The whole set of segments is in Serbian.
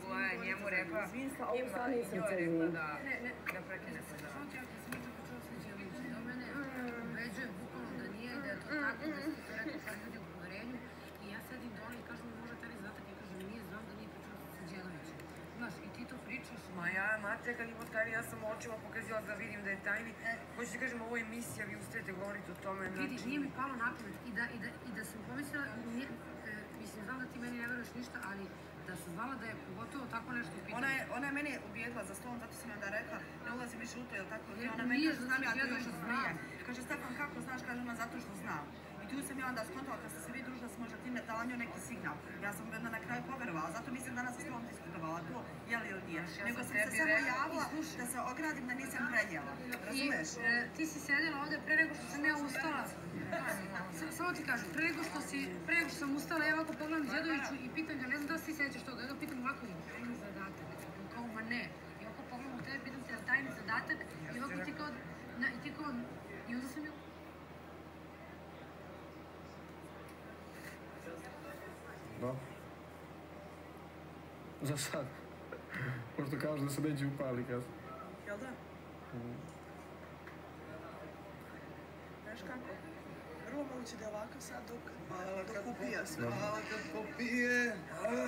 Koja je njemu rekla, ovo stvarno iz srca izvinim. da prekine se da. Što ti ako sam izgleda počela Sređevića? Da mene ubeđuje bukvalno da nije, da je to tako, da ste to rekli sad ljudi u poverenju. I ja sedim dole i kažem, možda taj zadatak, ja kažem, nije, znam da nije pričala sa Sređevića. Znaš, i ti to pričaš. Ma ja, mate, kad imamo tajni, ja sam očima pokazila da vidim da je tajni. Hoću ti kažem, ovo je emisija, vi ustajete govoriti o tome. Vidi, nije mi palo na pamet i da sam pomislila, mislim, znam da ti meni ne veruješ ništa, ali da sam znala da je pogotovo tako nešto u pitanju. Ona je meni ubijedila za stolom, zato sam onda rekla, ne ulazim više u to, jel tako? I ona meni kaže, znam ja to još znije. Kaže, Stefan, kako znaš? Kaže ona, zato što znam. I tu sam ja onda skontala, kad sam se vi družila, sam možda ti ne dala njoj neki signal. Ja sam onda na kraju poverovala, zato nisam danas sa stolom diskutovala to, je li ili nije. Nego sam se samo javila da se ogradim da nisam prenijela. Razumeš? Ti si sedjela ovde pre nego što sam ja ustala. Samo ti kažem, pre nego što sam ustala, ja ovako pogledam Đedoviću i pitam ga, ne znam da li si sećaš toga, ja ga pitam ovako, tajni zadatak. Kao, ma ne. I ovako pogledam u tebe, pitam te, tajni zadatak, i ovako ti kao, i onda sam je... Dobro. Za sad. Možda kažu da se neđe upali kasno. Jel da? Znaš kako? Prvo moguće da je ovako sad dok upija sve. Hvala kad popije.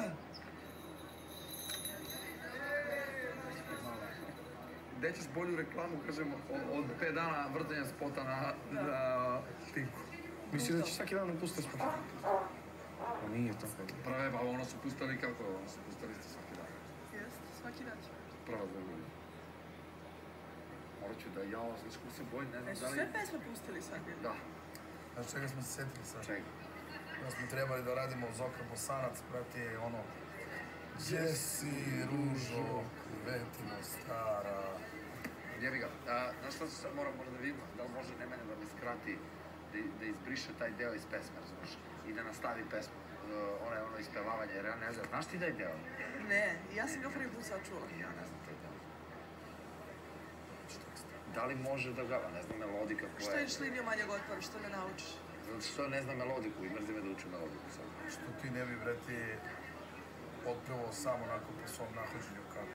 Gde ćeš bolju reklamu, kažemo, od 5 dana vrtenja spota na Tinku? Misliš da će svaki dan upustiti spot? Pa nije to. Prave, pa ono su pustali kako je, ono su pustali isto svaki dan. Jeste, svaki dan će. Prva 2 godine. Morat ću da znaš kako se bojim, ne znam da li... Sve pesme pustili sad bili? Da. Znaš čega smo se setili sad? Čega? Da smo trebali da radimo Zokra Bosanac, brate, ono... Gdje si, ružo, vetino stara... Jebi ga, znaš što se sad moram možda da vidimo, da li može ne mene da mi skrati, da izbriše taj deo iz pesme, razumiješ, i da nastavi pesmu, ono ispevavanje, jer ja ne znam, znaš ti da je deo? Ne, ja sam ga prvi put sad čula. Ja ne znam taj deo. Da li može da ga, ne znam melodika koja je... Što je šlinio manjeg otpora, što ne naučiš? Zato što ne znam melodiku i mrzi me da učim melodiku sad. Što ti ne bi, brate, otpevao samo onako po svom nahođenju kako?